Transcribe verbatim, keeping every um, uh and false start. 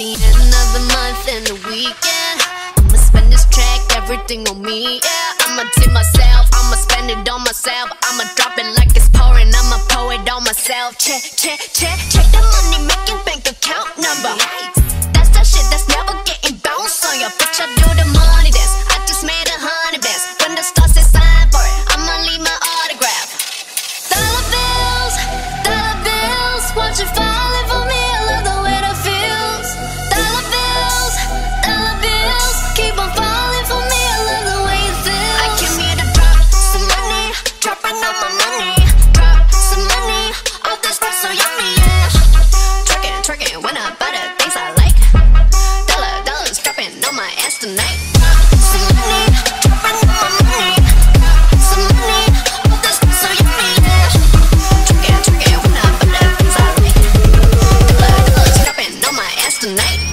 the end of the month and the weekend. I'ma spend this track, everything on me, yeah. I'ma tip myself, I'ma spend it on myself. I'ma drop it like it's pouring, I'ma pour it on myself. Check, check, check, check the money making bank account number. That's that shit that's never getting bounced on your bitch. I do the money dance, I just made a hundred bands. When the stars say sign for it, I'ma leave my autograph. Dollar bills, dollar bills, watch it falling for me. I love the way that feels. Dollar bills, dollar bills, keep on falling for me. I love the way it feels. I came here to drop some money, dropping all my money. Drop some money, all this stuff so yummy, yeah. Twerking, twerking, when I buy the things I like. Dollar, dollars dropping on my ass tonight. Some money, dropping all my money. Some money, all this stuff so yummy, yeah. Twerking, twerking, when I buy the things I like. Dollar, dollars dropping on my ass tonight.